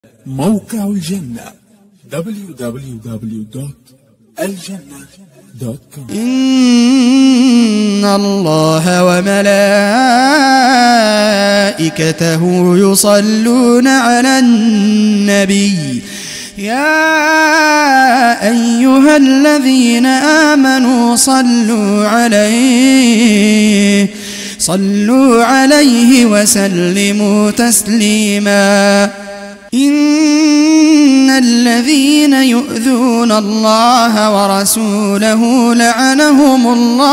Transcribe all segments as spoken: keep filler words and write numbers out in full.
موقع الجنة دبليو دبليو دبليو دوت الجنة دوت كوم. إن الله وملائكته يصلون على النبي يا أيها الذين آمنوا صلوا عليه صلوا عليه وسلموا تسليما. إن الذين يؤذون الله ورسوله لعنهم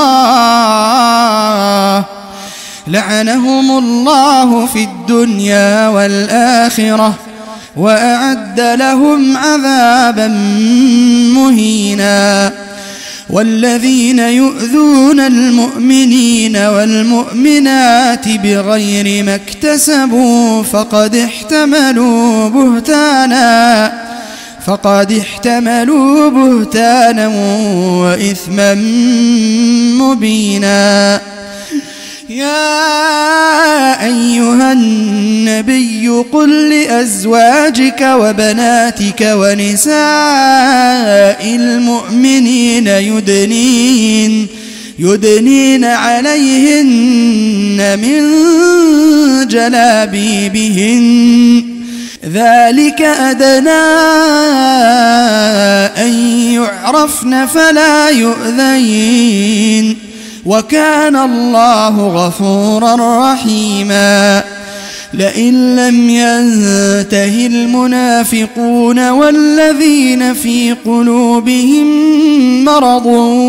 الله لعنهم الله في الدنيا والآخرة وأعد لهم عذابا مهينا. والذين يؤذون المؤمنين والمؤمنات بغير ما اكتسبوا فقد احتملوا بهتانا فقد احتملوا بهتانا وإثما مبينا. يا أيها النبي قل لأزواجك وبناتك ونساء المؤمنين يدنين يدنين عليهن من جلابيبهن ذلك أدنى أن يعرفن فلا يؤذين وكان الله غفورا رحيما. لئن لم ينته المنافقون والذين في قلوبهم مرض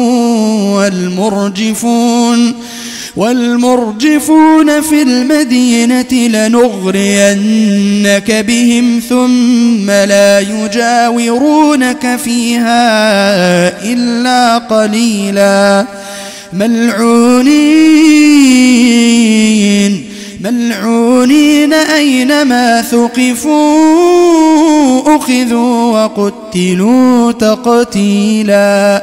والمرجفون والمرجفون في المدينة لنغرينك بهم ثم لا يجاورونك فيها إلا قليلا. ملعونين ملعونين أينما ثقفوا أخذوا وقتلوا تقتيلا.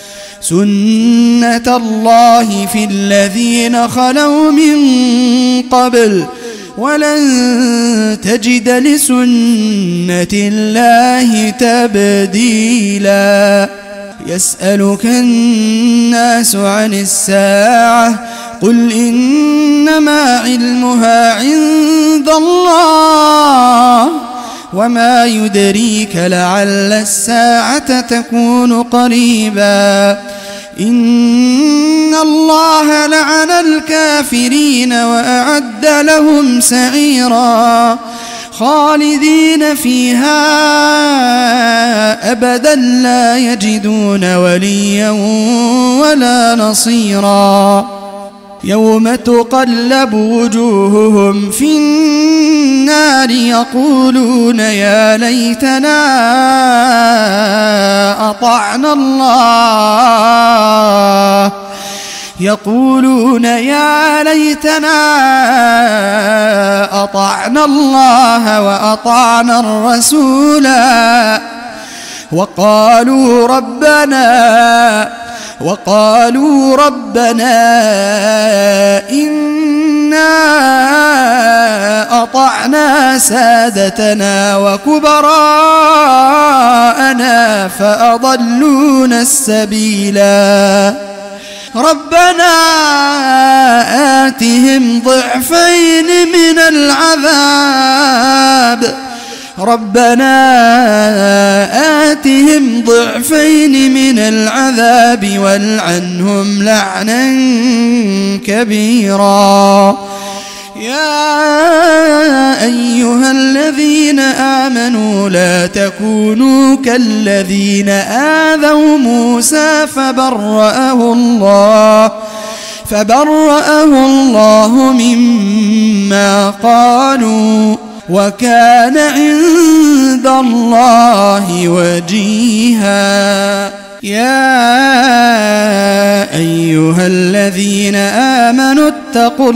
سنة الله في الذين خلوا من قبل ولن تجد لسنة الله تبديلا. يسألك الناس عن الساعة قل إنما علمها عند الله وما يدريك لعل الساعة تكون قريبا. إن الله لعن الكافرين وأعد لهم سعيرا خالدين فيها أبدا لا يجدون وليا ولا نصيرا. يوم تقلب وجوههم في النار يقولون يا ليتنا أطعنا الله يقولون يا ليتنا أطعنا الله وأطعنا الرسولا وقالوا ربنا وقالوا ربنا إنا أطعنا سادتنا وكبراءنا فأضلونا السبيلا. ربنا آتهم ضعفين من العذاب ربنا آتهم ضعفين من العذاب والعنهم لعنا كبيرا. يا أيها الذين آمنوا لا تكونوا كالذين آذوا موسى فبرأه الله فبرأه الله مما قالوا وكان عند الله وجيها. يا أيها الذين آمنوا اتقوا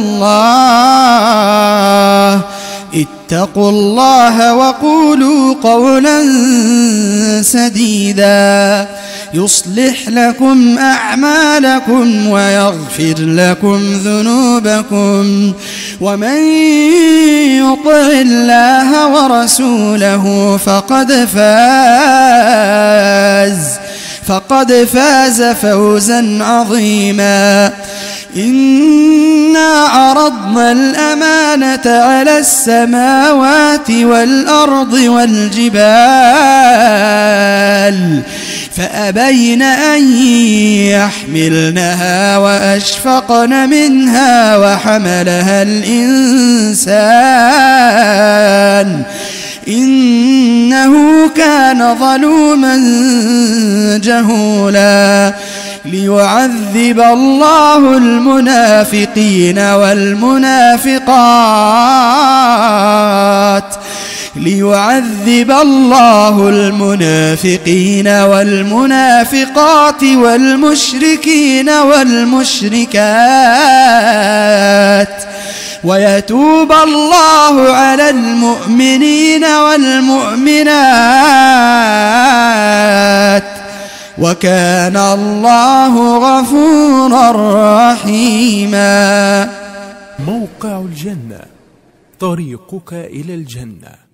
الله اتقوا الله وقولوا قولا سديدا يصلح لكم أعمالكم ويغفر لكم ذنوبكم ومن يطع الله ورسوله فقد فاز فقد فاز فوزا عظيما. إنا عرضنا الأمانة على السماوات والأرض والجبال فأبين أن يحملنها وأشفقن منها وحملها الإنسان إنه كان ظلوما جهولا. ليعذب الله المنافقين والمنافقات ليعذب الله المنافقين والمنافقات والمشركين والمشركات ويتوب الله على المؤمنين والمؤمنات وكان الله غفورا رحيما. موقع الجنة، طريقك إلى الجنة.